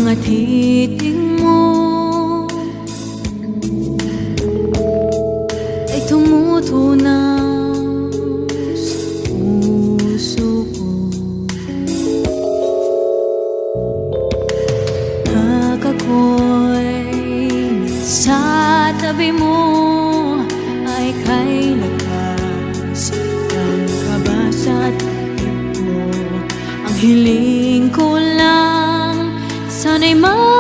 mga titig mo ay tumutunaw sa puso ko. Pag ako'y sa tabi mo ay kay lakas ng kaba sa tibig mo. Ang hiling ko lang, sana'y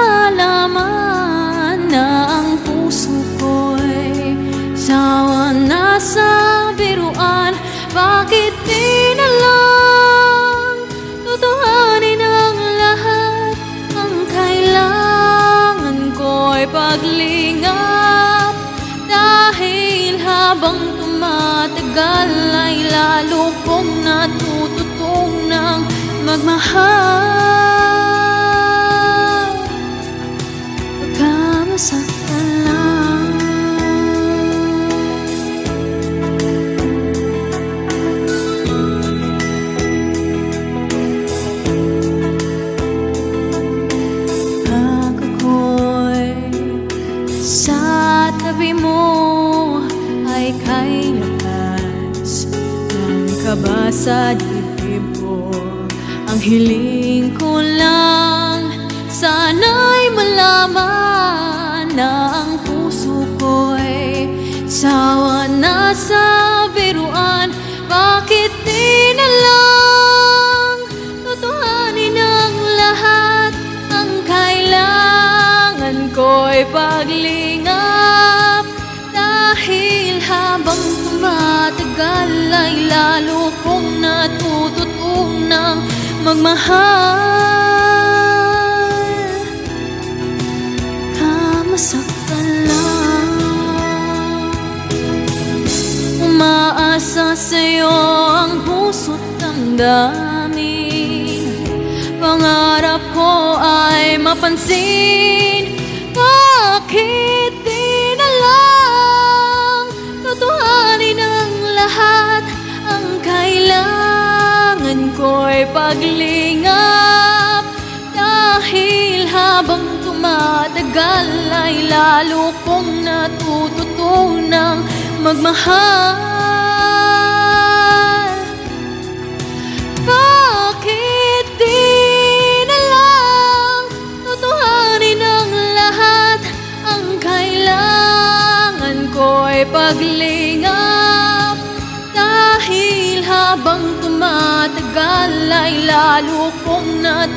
malaman na ang puso ko'y sawa na sa biruan. Bakit di na lang tutuhanin ang lahat? Ang kailangan ko'y paglingap, dahil habang tumatagal ay lalo kong natututong ng magmahal. Pagkamasaktan lang, pag ako'y sa tabi mo ay kay lakas ng kaba sa dibdib ko. Ang hiling ko lang, sana'y malaman na ang puso ko'y sawa na sa biruan. Bakit di na lang tutuhanin ang lahat? Ang kailangan ko'y paglingap, dahil habang tumatagal ay lalo kong natututong ng magmahal. Kamasaktan lang, umaasa sa'yo ang puso't damdamin. Pangarap ko ay mapansin. Bakit di na lang tutuhanin ang lahat? Ang kailangan ko'y paglingap, dahil habang tumatagal ay lalo kong natututong ng magmahal. Bakit di na lang tutuhanin ang lahat? Ang kailangan ko'y paglingap, dahil habang tumatagal ay lalo kong natututong